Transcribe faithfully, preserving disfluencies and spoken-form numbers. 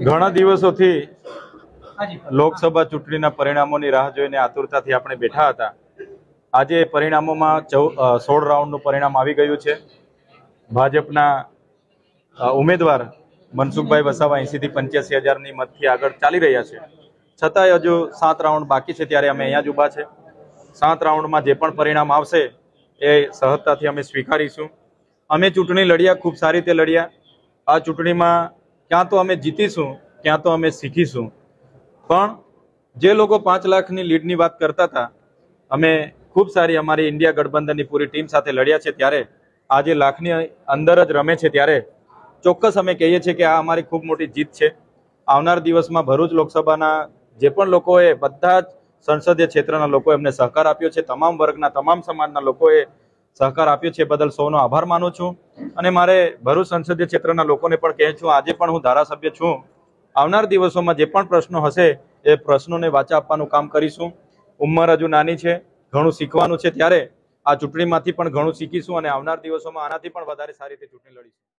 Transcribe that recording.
ઘણા દિવસોથી લોકસભા ચૂંટણીના પરિણામોની રાહ જોઈને આતુરતાથી આપણે બેઠા હતા। આજે પરિણામોમાં સોળ રાઉન્ડનું પરિણામ આવી ગયું છે। ભાજપના ઉમેદવાર મનસુખભાઈ વસાવા એંસી થી પંચ્યાસી હજારની મતથી આગળ ચાલી રહ્યા છે, છતાંય હજુ સાત રાઉન્ડ બાકી છે, ત્યારે અમે અહીંયા જ ઊભા છે। સાત રાઉન્ડમાં જે પણ પરિણામ આવશે એ સહજતાથી અમે સ્વીકારીશું। અમે ચૂંટણી લડ્યા, ખૂબ સારી રીતે લડ્યા। આ ચૂંટણીમાં ક્યાં તો અમે જીતીશું, ક્યાં તો અમે શીખીશું। પણ જે લોકો પાંચ લાખની લીડની વાત કરતા હતા, અમે ખૂબ સારી અમારી ઇન્ડિયા ગઠબંધનની પૂરી ટીમ સાથે લડ્યા છે, ત્યારે આજે લાખની અંદર જ રમે છે, ત્યારે ચોક્કસ અમે કહીએ છીએ કે આ અમારી ખૂબ મોટી જીત છે। આવનાર દિવસમાં ભરૂચ લોકસભાના જે પણ લોકોએ, બધા જ સંસદીય ક્ષેત્રના લોકો એમને સહકાર આપ્યો છે, તમામ વર્ગના તમામ સમાજના લોકોએ સહકાર આપ્યો છે, બદલ સૌનો આભાર માનું છું। અને મારે ભરૂચ સંસદીય ક્ષેત્રના લોકોને પણ કહે છું, આજે પણ હું ધારાસભ્ય છું, આવનાર દિવસોમાં જે પણ પ્રશ્નો હશે એ પ્રશ્નોને વાચા આપવાનું કામ કરીશું। ઉંમર હજુ નાની છે, ઘણું શીખવાનું છે, ત્યારે આ ચૂંટણીમાંથી પણ ઘણું શીખીશું અને આવનાર દિવસોમાં આનાથી પણ વધારે સારી રીતે ચૂંટણી લડીશું।